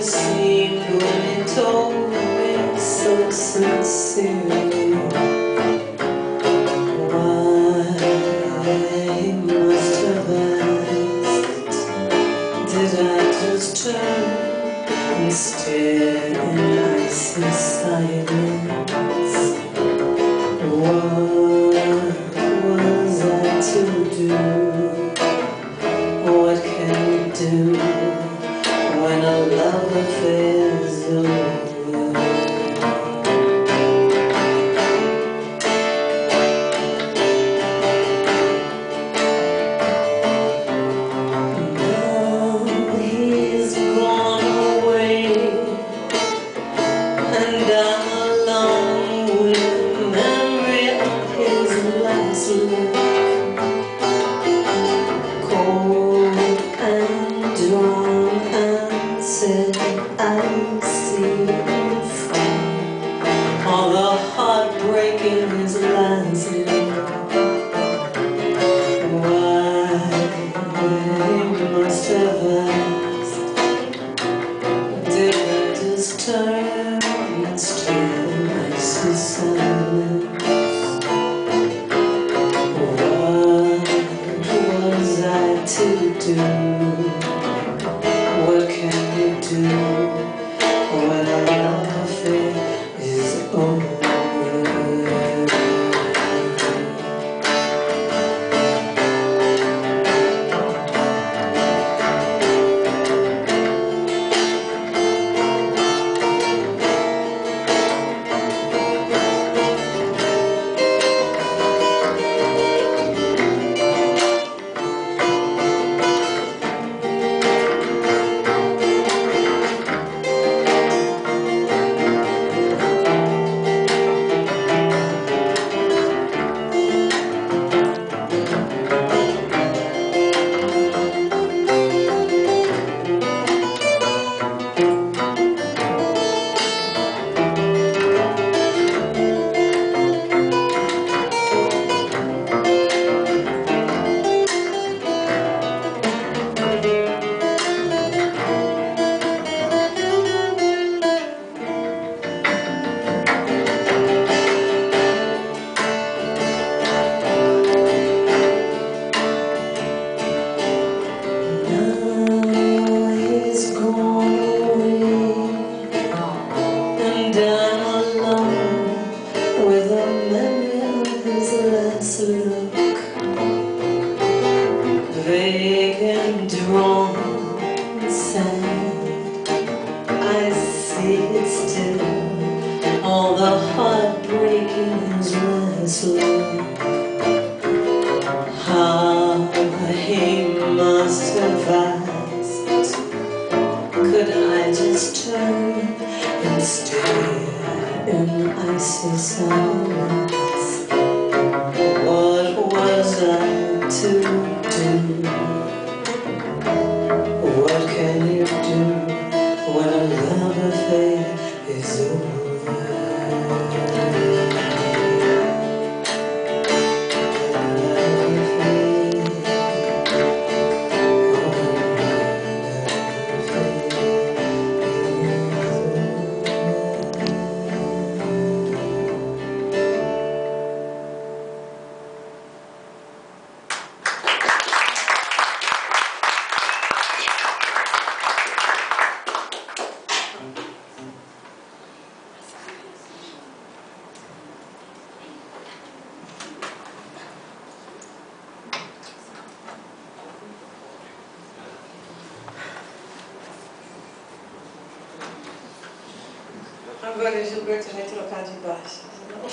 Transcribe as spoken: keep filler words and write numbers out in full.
seemed when he told me so sincerely why he must have asked. Did I just turn and stare in icy silence? What was I to do? What can you do when a love affair is over? Now he's gone away, and I'm alone with the memory of his last look. Cold and drawn and said, I see you fall. All the heartbreak in his last look. Why he must have asked. Did I just turn and stare in icy silence? What was I to do? What can you do when a love affair is over? Vague and drawn, sad, I see it still. All the heartbreak in his last look. How he must have asked. Could I just turn and stare in icy silence? What was I to do? What can you do when a love affair is over? Agora o Gilberto vai trocar de baixo.